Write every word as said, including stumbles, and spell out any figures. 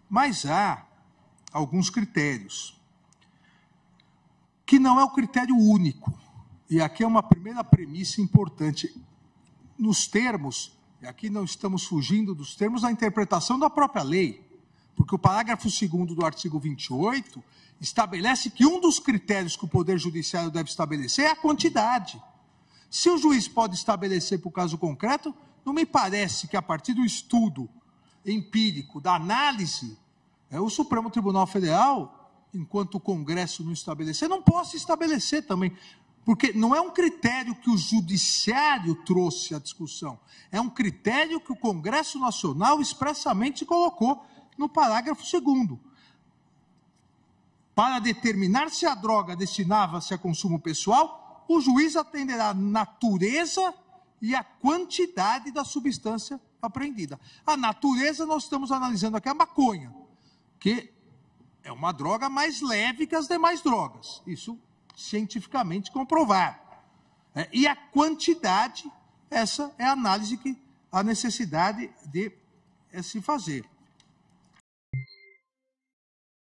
Mas há alguns critérios, que não é o critério único. E aqui é uma primeira premissa importante. Nos termos, e aqui não estamos fugindo dos termos da interpretação da própria lei, porque o parágrafo segundo do artigo vinte e oito estabelece que um dos critérios que o Poder Judiciário deve estabelecer é a quantidade. Se o juiz pode estabelecer para o caso concreto, não me parece que, a partir do estudo empírico, da análise, é, o Supremo Tribunal Federal, enquanto o Congresso não estabelecer, não possa estabelecer também. Porque não é um critério que o Judiciário trouxe à discussão, é um critério que o Congresso Nacional expressamente colocou no parágrafo segundo. Para determinar se a droga destinava-se a consumo pessoal, o juiz atenderá a natureza e a quantidade da substância apreendida. A natureza, nós estamos analisando aqui a maconha, que é uma droga mais leve que as demais drogas. Isso cientificamente comprovado. É, e a quantidade, essa é a análise que a necessidade de é, se fazer.